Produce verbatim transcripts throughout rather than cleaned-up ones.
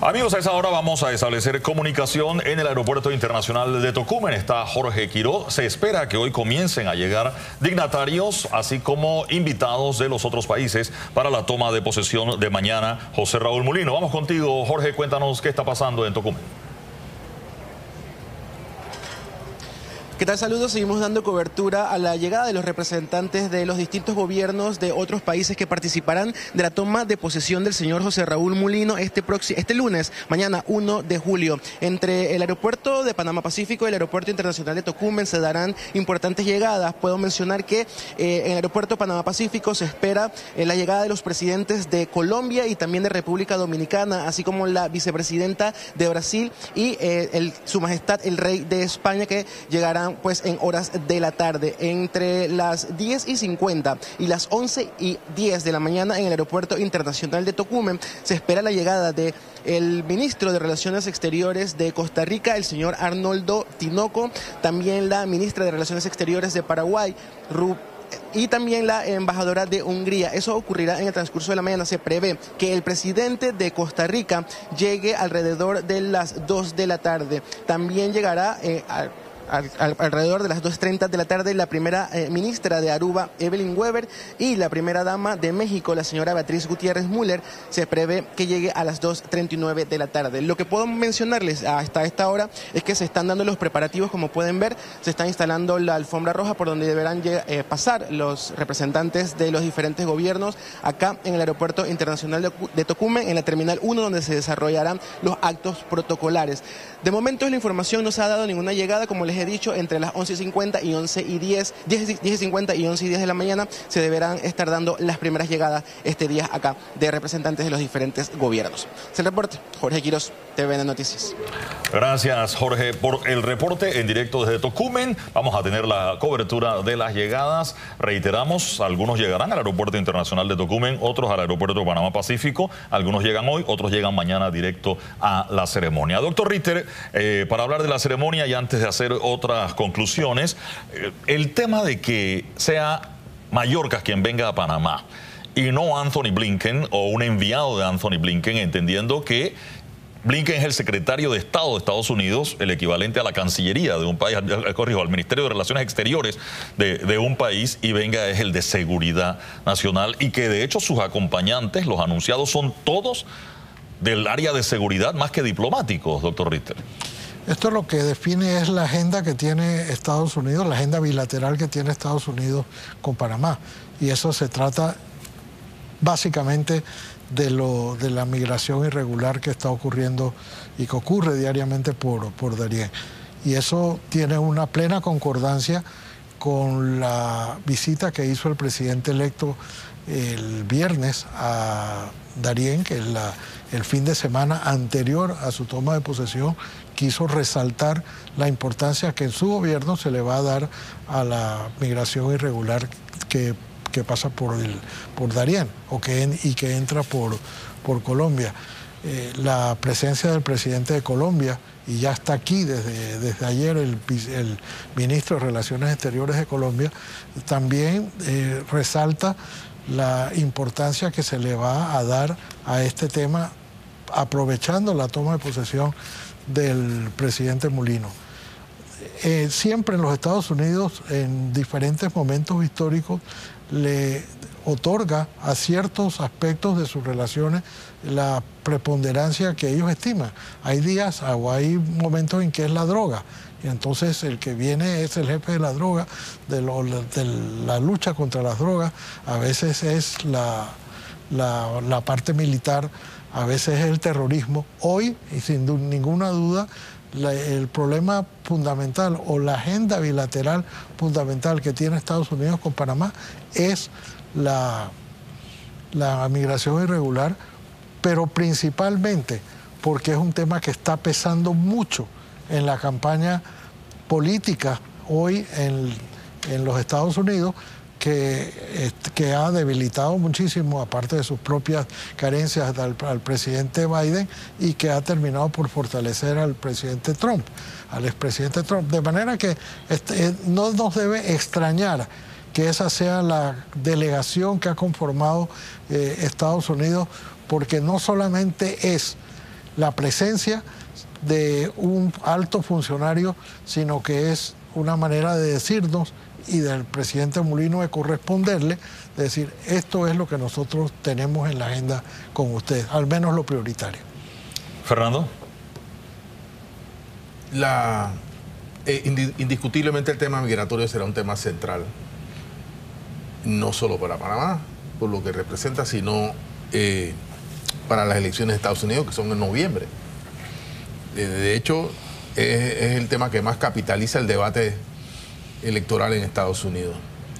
Amigos, a esa hora vamos a establecer comunicación en el Aeropuerto Internacional de Tocumen. Está Jorge Quiró. Se espera que hoy comiencen a llegar dignatarios, así como invitados de los otros países para la toma de posesión de mañana. José Raúl Mulino, vamos contigo. Jorge, cuéntanos qué está pasando en Tocumen. ¿Qué tal? Saludos. Seguimos dando cobertura a la llegada de los representantes de los distintos gobiernos de otros países que participarán de la toma de posesión del señor José Raúl Mulino este, este lunes, mañana uno de julio. Entre el aeropuerto de Panamá Pacífico y el aeropuerto internacional de Tocumen se darán importantes llegadas. Puedo mencionar que eh, en el aeropuerto de Panamá Pacífico se espera eh, la llegada de los presidentes de Colombia y también de República Dominicana, así como la vicepresidenta de Brasil y eh, el, su majestad el rey de España, que llegarán pues en horas de la tarde. Entre las diez y cincuenta y las once y diez de la mañana en el aeropuerto internacional de Tocumen se espera la llegada de el ministro de Relaciones Exteriores de Costa Rica, el señor Arnoldo Tinoco, también la ministra de Relaciones Exteriores de Paraguay, Ru y también la embajadora de Hungría. Eso ocurrirá en el transcurso de la mañana. Se prevé que el presidente de Costa Rica llegue alrededor de las dos de la tarde. También llegará eh, a Al, al, alrededor de las dos y treinta de la tarde la primera eh, ministra de Aruba, Evelyn Weber, y la primera dama de México, la señora Beatriz Gutiérrez Müller, se prevé que llegue a las dos y treinta y nueve de la tarde. Lo que puedo mencionarles hasta esta hora es que se están dando los preparativos. Como pueden ver, se está instalando la alfombra roja por donde deberán eh, pasar los representantes de los diferentes gobiernos acá en el Aeropuerto Internacional de, de Tocumen, en la Terminal uno, donde se desarrollarán los actos protocolares. De momento la información no se ha dado ninguna llegada. Como les he dicho, entre las once y cincuenta y once y diez, diez y cincuenta y once y diez de la mañana se deberán estar dando las primeras llegadas este día acá de representantes de los diferentes gobiernos. Es el reporte. Jorge Quiroz, T V N Noticias. Gracias, Jorge, por el reporte en directo desde Tocumen. Vamos a tener la cobertura de las llegadas. Reiteramos, algunos llegarán al Aeropuerto Internacional de Tocumen, otros al Aeropuerto de Panamá Pacífico. Algunos llegan hoy, otros llegan mañana directo a la ceremonia. Doctor Ritter, eh, para hablar de la ceremonia y antes de hacer otras conclusiones, eh, el tema de que sea Mayorkas quien venga a Panamá y no Anthony Blinken o un enviado de Anthony Blinken, entendiendo que Blinken es el secretario de Estado de Estados Unidos, el equivalente a la Cancillería de un país, corrijo, al Ministerio de Relaciones Exteriores de, de un país, y venga es el de Seguridad Nacional, y que de hecho sus acompañantes, los anunciados, son todos del área de seguridad más que diplomáticos, doctor Ritter. Esto lo que define es la agenda que tiene Estados Unidos, la agenda bilateral que tiene Estados Unidos con Panamá. Y eso se trata básicamente de, lo, de la migración irregular que está ocurriendo y que ocurre diariamente por, por Darién. Y eso tiene una plena concordancia con la visita que hizo el presidente electo el viernes a Darién, que es la, el fin de semana anterior a su toma de posesión. Quiso resaltar la importancia que en su gobierno se le va a dar a la migración irregular que, que pasa por, el, por Darién o que en, y que entra por, por Colombia. Eh, la presencia del presidente de Colombia, y ya está aquí desde, desde ayer el, el ministro de Relaciones Exteriores de Colombia, también eh, resalta la importancia que se le va a dar a este tema, aprovechando la toma de posesión del presidente Mulino. Eh, siempre en los Estados Unidos, en diferentes momentos históricos, le otorga a ciertos aspectos de sus relaciones la preponderancia que ellos estiman. Hay días o hay momentos en que es la droga, y entonces el que viene es el jefe de la droga, de, lo, de la lucha contra las drogas. A veces es la, la, la parte militar, a veces es el terrorismo. Hoy, y sin du ninguna duda, la, el problema fundamental o la agenda bilateral fundamental que tiene Estados Unidos con Panamá es la, la migración irregular, pero principalmente porque es un tema que está pesando mucho en la campaña política hoy en, en los Estados Unidos, que, que ha debilitado muchísimo, aparte de sus propias carencias, al, al presidente Biden, y que ha terminado por fortalecer al presidente Trump, al expresidente Trump. De manera que este, no nos debe extrañar que esa sea la delegación que ha conformado eh, Estados Unidos, porque no solamente es la presencia de un alto funcionario, sino que es una manera de decirnos y del presidente Mulino de corresponderle, de decir, esto es lo que nosotros tenemos en la agenda con ustedes, al menos lo prioritario. Fernando. La, eh, indiscutiblemente el tema migratorio será un tema central, no solo para Panamá, por lo que representa, sino eh, para las elecciones de Estados Unidos, que son en noviembre. De, de hecho, es, es el tema que más capitaliza el debate electoral en Estados Unidos.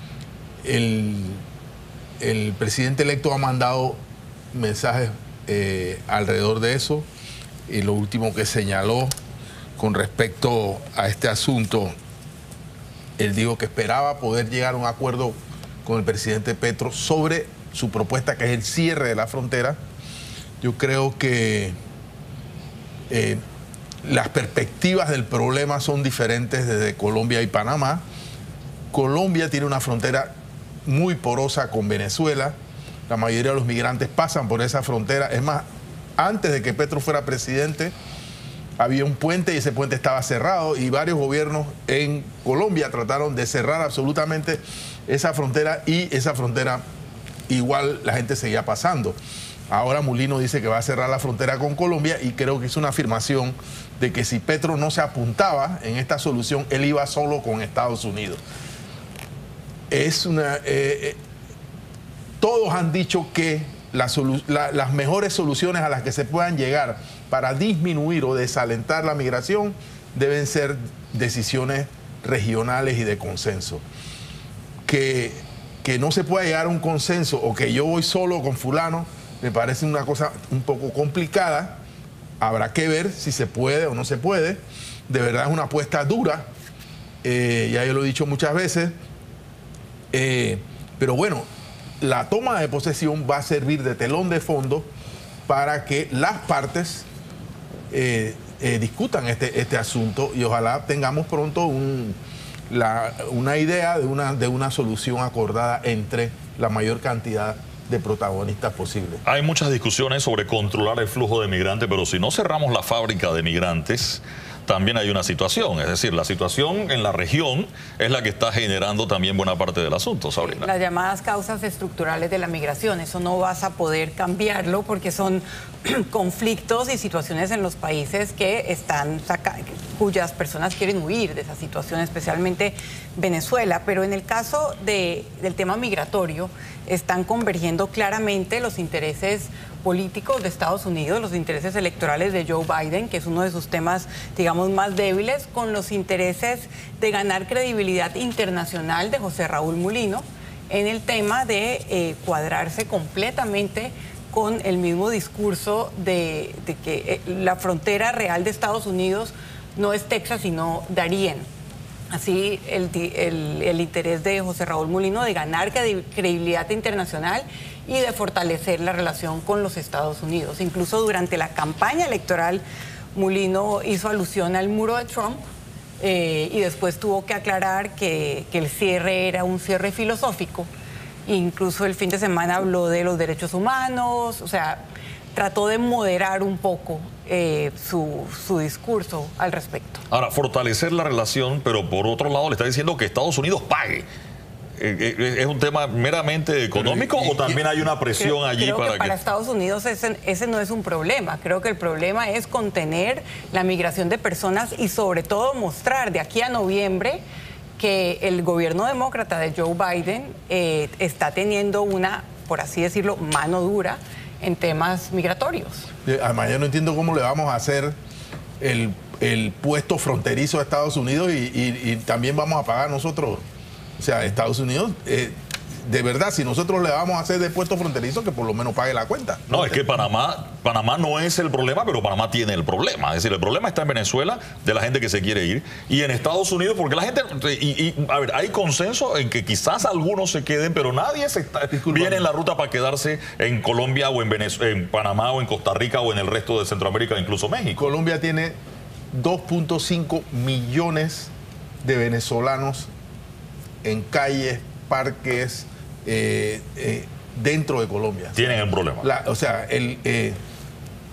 El, el presidente electo ha mandado mensajes eh, alrededor de eso, y lo último que señaló con respecto a este asunto, él dijo que esperaba poder llegar a un acuerdo con el presidente Petro sobre su propuesta, que es el cierre de la frontera. Yo creo que eh, las perspectivas del problema son diferentes desde Colombia y Panamá. Colombia tiene una frontera muy porosa con Venezuela. La mayoría de los migrantes pasan por esa frontera. Es más, antes de que Petro fuera presidente, había un puente y ese puente estaba cerrado, y varios gobiernos en Colombia trataron de cerrar absolutamente esa frontera, y esa frontera igual la gente seguía pasando. Ahora Mulino dice que va a cerrar la frontera con Colombia, y creo que es una afirmación de que si Petro no se apuntaba en esta solución, él iba solo con Estados Unidos. Es una... Eh, eh, todos han dicho que la la, las mejores soluciones a las que se puedan llegar para disminuir o desalentar la migración deben ser decisiones regionales y de consenso. Que, que no se pueda llegar a un consenso, o que yo voy solo con fulano, me parece una cosa un poco complicada. Habrá que ver si se puede o no se puede. De verdad es una apuesta dura, eh, ya yo lo he dicho muchas veces, eh, pero bueno, la toma de posesión va a servir de telón de fondo para que las partes eh, eh, discutan este, este asunto, y ojalá tengamos pronto un, la, una idea de una, de una solución acordada entre la mayor cantidad de protagonistas posibles. Hay muchas discusiones sobre controlar el flujo de migrantes, pero si no cerramos la fábrica de migrantes, también hay una situación. Es decir, la situación en la región es la que está generando también buena parte del asunto, Sabrina. Las llamadas causas estructurales de la migración, eso no vas a poder cambiarlo, porque son conflictos y situaciones en los países que están cuyas personas quieren huir de esa situación, especialmente Venezuela. Pero en el caso de, del tema migratorio, están convergiendo claramente los intereses políticos de Estados Unidos, los intereses electorales de Joe Biden, que es uno de sus temas, digamos, más débiles, con los intereses de ganar credibilidad internacional de José Raúl Mulino en el tema de eh, cuadrarse completamente con el mismo discurso de, de que eh, la frontera real de Estados Unidos no es Texas, sino Darién. Así, el, el, el interés de José Raúl Mulino de ganar credibilidad internacional y de fortalecer la relación con los Estados Unidos. Incluso durante la campaña electoral, Mulino hizo alusión al muro de Trump eh, y después tuvo que aclarar que, que el cierre era un cierre filosófico. Incluso el fin de semana habló de los derechos humanos, o sea, trató de moderar un poco eh, su, su discurso al respecto. Ahora, fortalecer la relación, pero por otro lado le está diciendo que Estados Unidos pague. ¿Es un tema meramente económico o también hay una presión creo, allí creo para que que... para Estados Unidos ese, ese no es un problema. Creo que el problema es contener la migración de personas y sobre todo mostrar de aquí a noviembre que el gobierno demócrata de Joe Biden eh, está teniendo una, por así decirlo, mano dura en temas migratorios. Además, yo no entiendo cómo le vamos a hacer el, el puesto fronterizo a Estados Unidos y, y, y también vamos a pagar nosotros. O sea, Estados Unidos, eh, de verdad, si nosotros le vamos a hacer de puesto fronterizo, que por lo menos pague la cuenta. No, es que Panamá, Panamá no es el problema, pero Panamá tiene el problema. Es decir, el problema está en Venezuela, de la gente que se quiere ir, y en Estados Unidos, porque la gente... Y, y a ver, hay consenso en que quizás algunos se queden, pero nadie se está, viene en la ruta para quedarse en Colombia o en, Venezuela, en Panamá o en Costa Rica o en el resto de Centroamérica, incluso México. Colombia tiene dos punto cinco millones de venezolanos en calles, parques, eh, eh, dentro de Colombia. Tienen el problema. La, o sea, el, eh,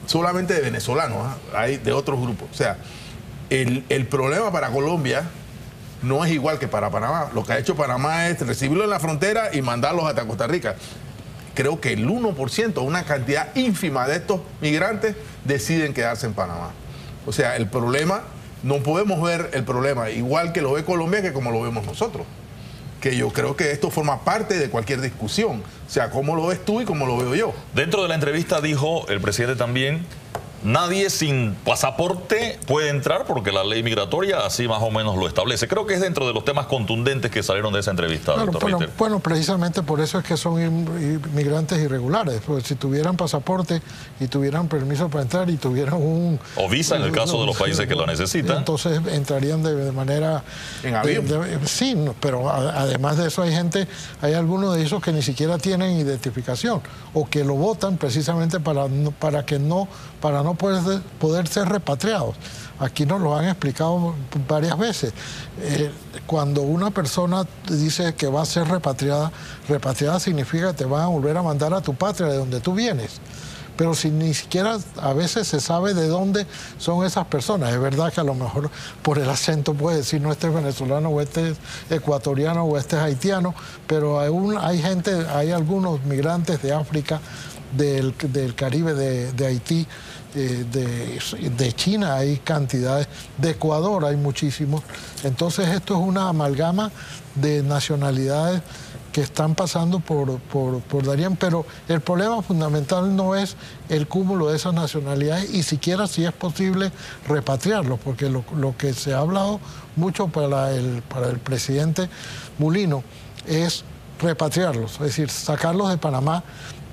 solamente de venezolanos, ¿eh? Hay de otros grupos. O sea, el, el problema para Colombia no es igual que para Panamá. Lo que ha hecho Panamá es recibirlo en la frontera y mandarlos hasta Costa Rica. Creo que el uno por ciento, una cantidad ínfima de estos migrantes, deciden quedarse en Panamá. O sea, el problema, no podemos ver el problema igual que lo ve Colombia que como lo vemos nosotros. Que yo creo que esto forma parte de cualquier discusión. O sea, cómo lo ves tú y cómo lo veo yo. Dentro de la entrevista dijo el presidente también: nadie sin pasaporte puede entrar porque la ley migratoria así más o menos lo establece. Creo que es dentro de los temas contundentes que salieron de esa entrevista, claro, doctor bueno, Ritter. bueno, precisamente por eso es que son inmigrantes irregulares. Porque si tuvieran pasaporte y tuvieran permiso para entrar y tuvieran un... O visa en el caso no, de los países que lo necesitan. Entonces entrarían de, de manera... En avión. De, de, sí, pero a, además de eso hay gente, hay algunos de esos que ni siquiera tienen identificación o que lo votan precisamente para, para que no, para no poder, poder ser repatriados. Aquí nos lo han explicado varias veces. Eh, cuando una persona dice que va a ser repatriada, repatriada significa que te van a volver a mandar a tu patria, de donde tú vienes. Pero si ni siquiera a veces se sabe de dónde son esas personas. Es verdad que a lo mejor por el acento puede decir no, este es venezolano o este es ecuatoriano o este es haitiano, pero aún hay gente, hay algunos migrantes de África, del, del Caribe, de, de Haití, eh, de, de China hay cantidades, de Ecuador hay muchísimos. Entonces esto es una amalgama de nacionalidades que están pasando por, por, por Darién, pero el problema fundamental no es el cúmulo de esas nacionalidades y siquiera si es posible repatriarlos, porque lo, lo que se ha hablado mucho para el, para el presidente Mulino es repatriarlos, es decir, sacarlos de Panamá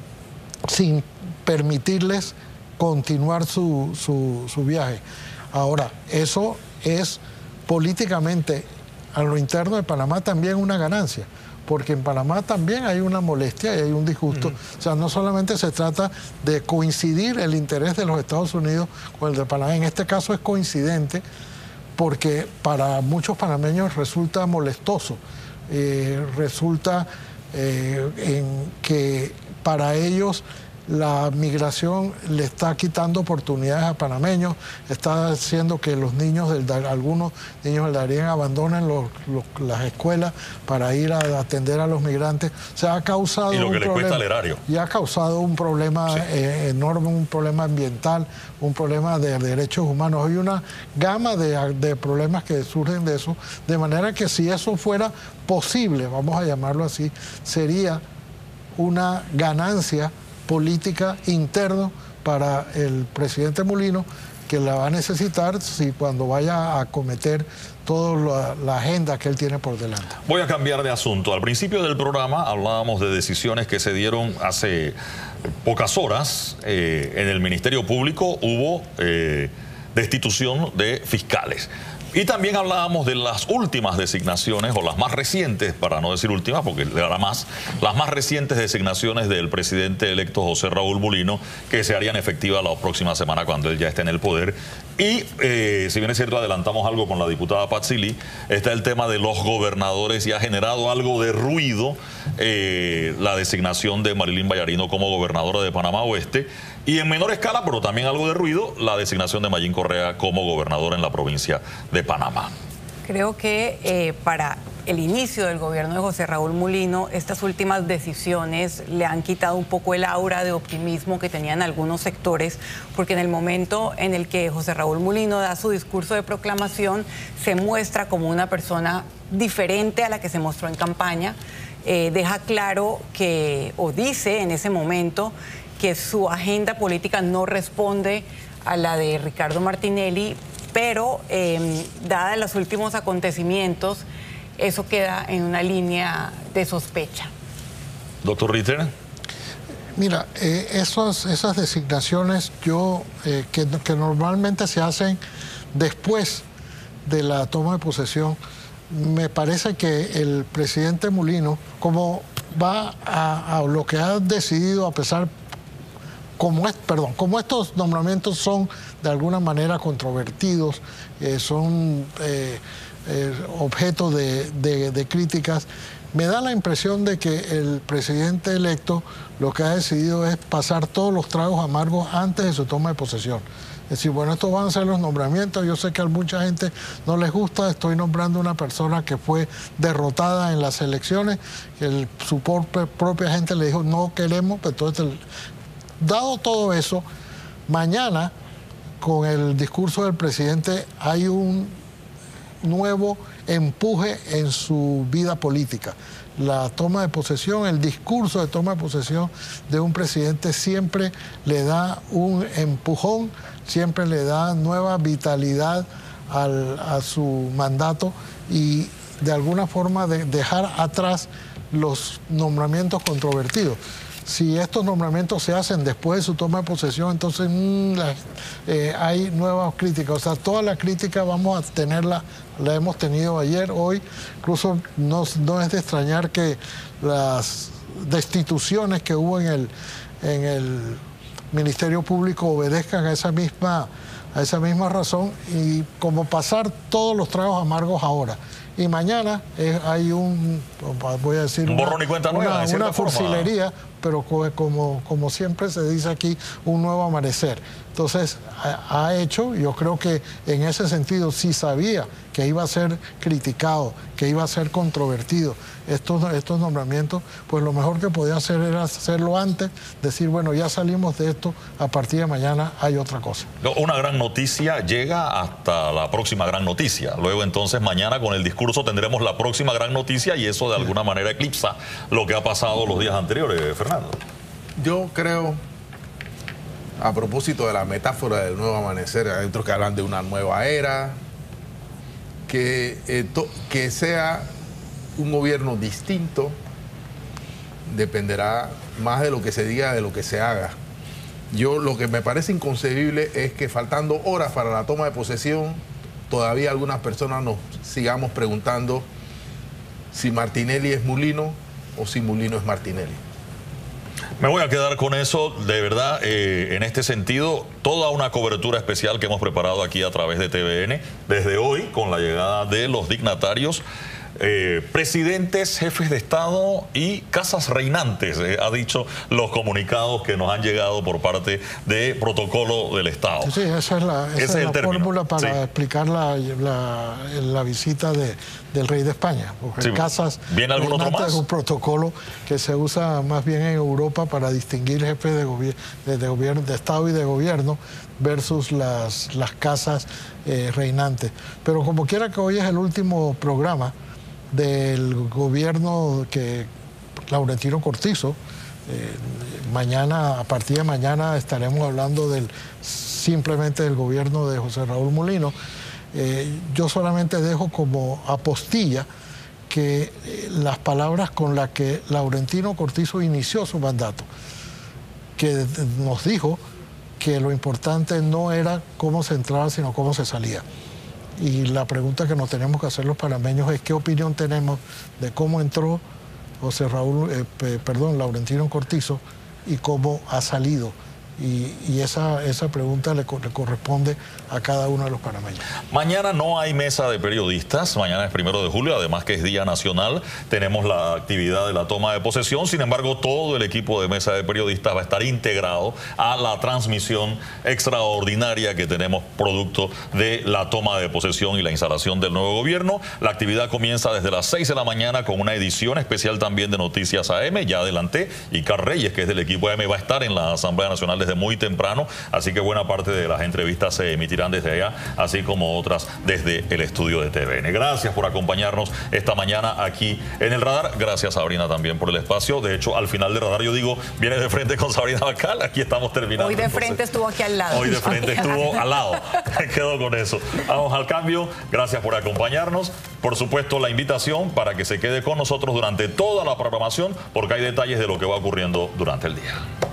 sin permitirles continuar su, su, su viaje. Ahora, eso es políticamente a lo interno de Panamá también una ganancia, porque en Panamá también hay una molestia y hay un disgusto. Uh-huh. O sea, no solamente se trata de coincidir el interés de los Estados Unidos con el de Panamá, en este caso es coincidente porque para muchos panameños resulta molestoso, eh, resulta eh, en que para ellos la migración le está quitando oportunidades a panameños, está haciendo que los niños, del, algunos niños del Darién abandonen los, los, las escuelas para ir a atender a los migrantes. O sea, ha causado y lo que un le problema, cuesta al erario. Y ha causado un problema sí. eh, enorme, un problema ambiental, un problema de derechos humanos. Hay una gama de, de problemas que surgen de eso, de manera que si eso fuera posible, vamos a llamarlo así, sería una ganancia política interna para el presidente Mulino, que la va a necesitar si cuando vaya a acometer toda la, la agenda que él tiene por delante. Voy a cambiar de asunto. Al principio del programa hablábamos de decisiones que se dieron hace pocas horas. Eh, en el Ministerio Público hubo eh, destitución de fiscales. Y también hablábamos de las últimas designaciones, o las más recientes, para no decir últimas, porque era más, las más recientes designaciones del presidente electo José Raúl Mulino, que se harían efectivas la próxima semana cuando él ya esté en el poder. Y, eh, si bien es cierto, adelantamos algo con la diputada Patsy Lee, está el tema de los gobernadores y ha generado algo de ruido eh, la designación de Marilyn Vallarino como gobernadora de Panamá Oeste. Y en menor escala, pero también algo de ruido, la designación de Mayín Correa como gobernador en la provincia de Panamá. Creo que eh, para el inicio del gobierno de José Raúl Mulino, estas últimas decisiones le han quitado un poco el aura de optimismo que tenían algunos sectores, porque en el momento en el que José Raúl Mulino da su discurso de proclamación, se muestra como una persona diferente a la que se mostró en campaña, eh, deja claro que, o dice en ese momento, que su agenda política no responde a la de Ricardo Martinelli, pero eh, dada los últimos acontecimientos, eso queda en una línea de sospecha. Doctor Ritter. Mira, eh, esos, esas designaciones yo eh, que, que normalmente se hacen después de la toma de posesión, me parece que el presidente Mulino, como va a, a lo que ha decidido, a pesar Como, es, perdón, como estos nombramientos son de alguna manera controvertidos, eh, son eh, eh, objeto de, de, de críticas, Me da la impresión de que el presidente electo lo que ha decidido es pasar todos los tragos amargos antes de su toma de posesión. Es decir, bueno, estos van a ser los nombramientos. Yo sé que a mucha gente no les gusta. Estoy nombrando una persona que fue derrotada en las elecciones. El, su propia, propia gente le dijo, no queremos. Entonces, el, dado todo eso, mañana, con el discurso del presidente, hay un nuevo empuje en su vida política. La toma de posesión, el discurso de toma de posesión de un presidente siempre le da un empujón, siempre le da nueva vitalidad al, a su mandato y de alguna forma de dejar atrás los nombramientos controvertidos. Si estos nombramientos se hacen después de su toma de posesión, entonces mmm, la, eh, hay nuevas críticas. O sea, toda la crítica vamos a tenerla, la hemos tenido ayer, hoy. Incluso no, no es de extrañar que las destituciones que hubo en el, en el Ministerio Público obedezcan a esa misma, a esa misma razón y como pasar todos los tragos amargos ahora. Y mañana eh, hay un, voy a decir, un borrón y cuenta nueva, una, una fusilería, pero como, como siempre se dice aquí, un nuevo amanecer. Entonces, ha, ha hecho, yo creo que en ese sentido, sí sabía que iba a ser criticado, que iba a ser controvertido estos, estos nombramientos, pues lo mejor que podía hacer era hacerlo antes, decir, bueno, ya salimos de esto, a partir de mañana hay otra cosa. Una gran noticia llega hasta la próxima gran noticia. Luego entonces mañana con el discurso tendremos la próxima gran noticia y eso de alguna manera eclipsa lo que ha pasado los días anteriores, Fernando. Yo creo, a propósito de la metáfora del nuevo amanecer, hay otros que hablan de una nueva era, que, eh, to, que sea un gobierno distinto dependerá más de lo que se diga de lo que se haga. Yo lo que me parece inconcebible es que faltando horas para la toma de posesión, todavía algunas personas nos sigamos preguntando si Martinelli es Mulino o si Mulino es Martinelli. Me voy a quedar con eso, de verdad, eh, en este sentido, toda una cobertura especial que hemos preparado aquí a través de T V N, desde hoy, con la llegada de los dignatarios, eh, presidentes, jefes de Estado y casas reinantes, eh, ha dicho los comunicados que nos han llegado por parte de protocolo del Estado. Sí, esa es la, esa Ese es es la el fórmula para sí. explicar la, la, la visita de, del rey de España. Porque Sí. casas ¿Viene algún otro reinantes más? es un protocolo que se usa más bien en Europa para distinguir jefes de, gobier de, de, gobierno, de Estado y de gobierno versus las, las casas eh, reinantes. Pero como quiera que hoy es el último programa del gobierno que Laurentino Cortizo, eh, mañana, a partir de mañana estaremos hablando del simplemente del gobierno de José Raúl Mulino. Eh, yo solamente dejo como apostilla que eh, las palabras con las que Laurentino Cortizo inició su mandato, que nos dijo que lo importante no era cómo se entraba, sino cómo se salía. Y la pregunta que nos tenemos que hacer los panameños es qué opinión tenemos de cómo entró José Raúl, eh, perdón, Laurentino Cortizo y cómo ha salido. Y, y esa, esa pregunta le, le corresponde a cada uno de los panameños. Mañana no hay mesa de periodistas, mañana es primero de julio, además que es Día Nacional, tenemos la actividad de la toma de posesión, sin embargo todo el equipo de mesa de periodistas va a estar integrado a la transmisión extraordinaria que tenemos producto de la toma de posesión y la instalación del nuevo gobierno. La actividad comienza desde las seis de la mañana con una edición especial también de Noticias A M, ya adelanté, y Car Reyes, que es del equipo A M, va a estar en la Asamblea Nacional de desde muy temprano, así que buena parte de las entrevistas se emitirán desde allá, así como otras desde el estudio de T V N. Gracias por acompañarnos esta mañana aquí en el Radar. Gracias, Sabrina, también por el espacio. De hecho, al final del Radar yo digo, viene de frente con Sabrina Bacal, aquí estamos terminando. Hoy de entonces, frente estuvo aquí al lado. Hoy de frente estuvo al lado. Me quedo con eso. Vamos al cambio. Gracias por acompañarnos. Por supuesto, la invitación para que se quede con nosotros durante toda la programación, porque hay detalles de lo que va ocurriendo durante el día.